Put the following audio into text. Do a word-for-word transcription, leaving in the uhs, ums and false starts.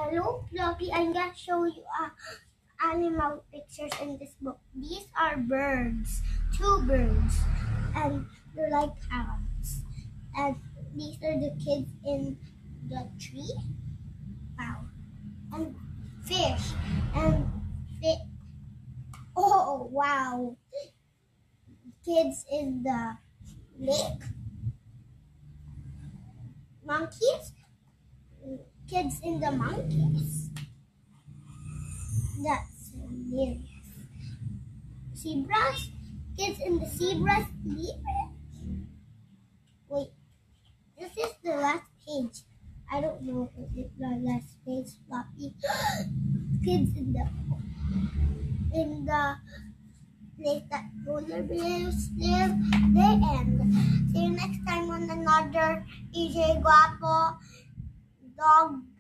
Hello, Fluppy. I'm gonna show you uh, animal pictures in this book. These are birds, two birds, and they're like parrots. And these are the kids in the tree. Wow. And fish and fish. Oh wow! Kids in the lake. Monkeys. Kids in the monkeys. That's hilarious. Zebras. Kids in the zebras. Wait, this is the last page. I don't know if it's the last page. Fluffy. Kids in the in the place that polar bears live. They end. See you next time on another E J Guapo dog